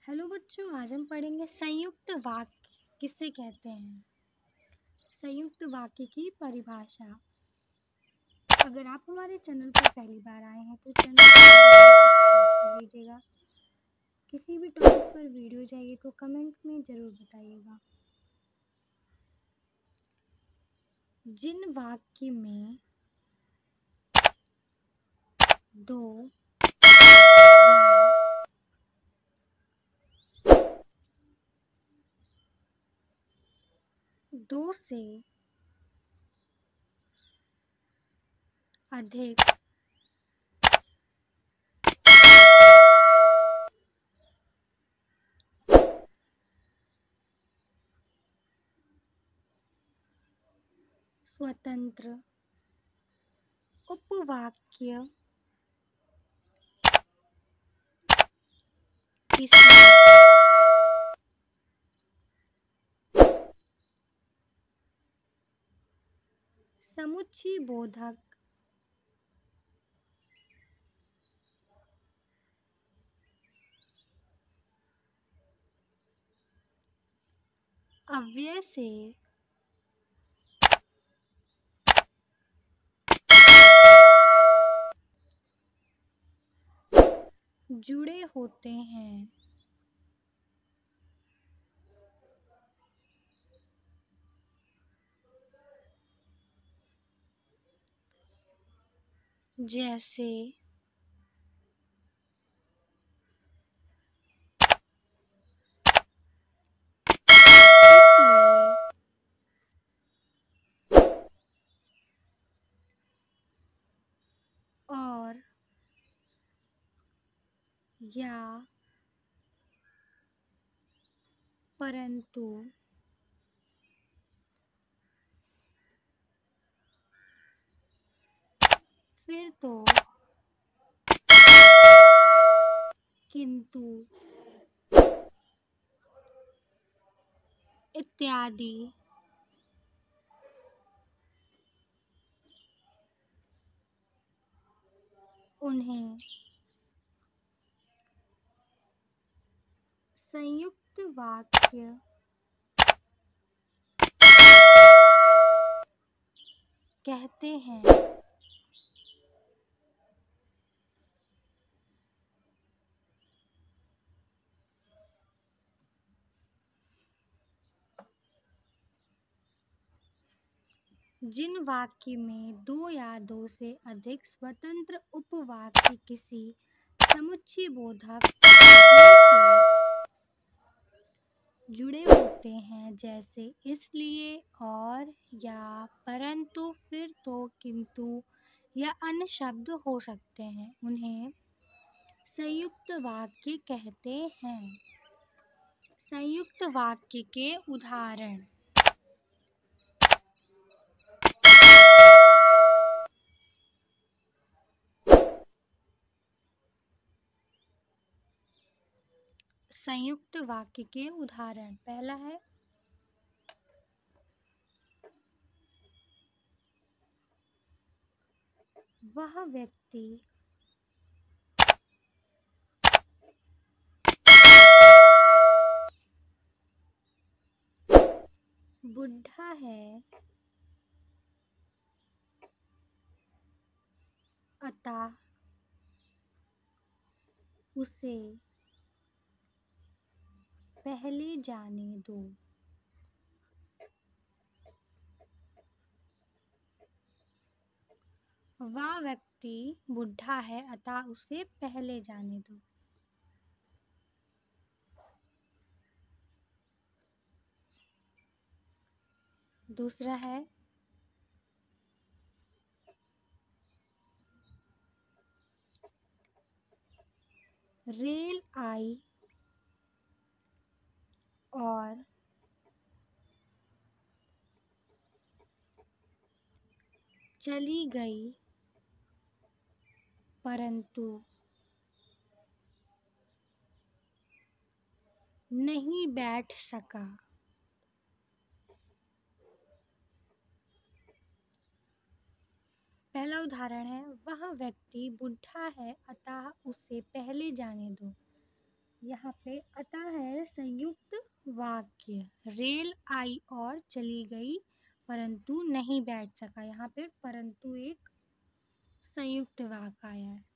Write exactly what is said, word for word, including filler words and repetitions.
Hello बच्चों, आज हम पढ़ेंगे संयुक्त वाक्य किसे कहते हैं। संयुक्त वाक्य की परिभाषा। अगर आप हमारे चैनल पर पहली बार आए हैं तो चैनल को सब्सक्राइब कर लीजिएगा। किसी भी टॉपिक पर वीडियो चाहिए तो कमेंट में ज़रूर बताइएगा। जिन वाक्य में दो दो से अधिक स्वतंत्र उपवाक्य किसी समुच्चय बोधक अव्यय से जुड़े होते हैं। जैसे इसलिए, और, या, परंतु, फिर तो, किंतु, इत्यादि उन्हें संयुक्त वाक्य कहते हैं। जिन वाक्य में दो या दो से अधिक स्वतंत्र उपवाक्य किसी समुच्चय बोधक अव्यय से जुड़े होते हैं, जैसे इसलिए, और, या, परंतु, फिर तो, किंतु या अन्य शब्द हो सकते हैं, उन्हें संयुक्त वाक्य कहते हैं। संयुक्त वाक्य के उदाहरण। संयुक्त वाक्य के उदाहरण। पहला है वह व्यक्ति बुढ़ा है, अतः उसे पहले जाने दो। वह व्यक्ति बुढ़ा है, अतः उसे पहले जाने दो। दूसरा है रेल आई और चली गई, परंतु नहीं बैठ सका। पहला उदाहरण है वह व्यक्ति बुढ़ा है, अतः उसे पहले जाने दो। यहाँ पे अतः है संयुक्त वाक्य। रेल आई और चली गई परंतु नहीं बैठ सका। यहाँ पे परंतु एक संयुक्त वाक्य आया है।